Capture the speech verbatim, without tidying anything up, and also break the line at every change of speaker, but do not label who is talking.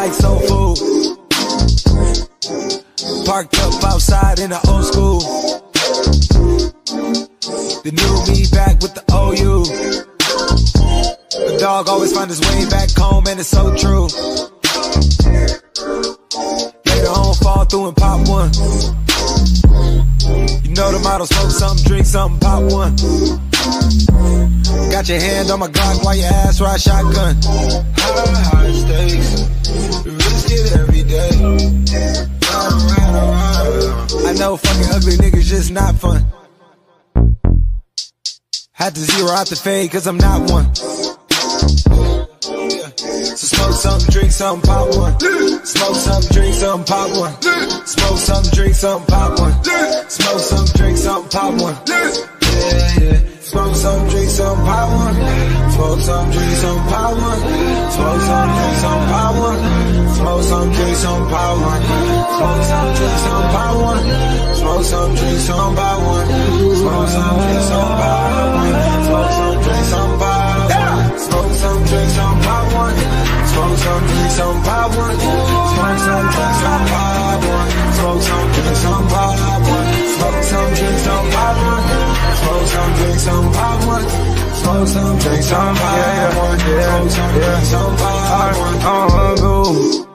like soul food. Parked up outside in the old school. The new me back with the O U. The dog always find his way back home, and it's so true. Later on, fall through and pop one. You know the motto, smoke something, drink something, pop one. Got your hand on my Glock while your ass ride shotgun. High, high stakes, risk it every day. Ride around, around. I know fucking ugly niggas just not fun. Had to zero out the fade cause I'm not one. So smoke something, drink something, pop one. Smoke something, drink something, pop one. Smoke something, drink something, pop one. Smoke something, drink something, pop one. Yeah, yeah. Smoke some, drink some, pop one. Smoke some, drink some, pop one. Smoke some, drink some, pop one. Smoke some, drink some, pop one. Smoke some, drink some, pop one. Smoke some, drink some, pop one. Smoke some, drink some, pop one. Smoke some, drink some, pop one. Smoke some, drink some, pop one. Smoke some, drink some, pop one. Smoke some, drink some, pop one. Smoke some, drink some, pop one. Smoke some, drink some, pop one. Smoke some, drink some, pop one. Smoke some, drink some, pop one. Smoke some, drink some, pop one.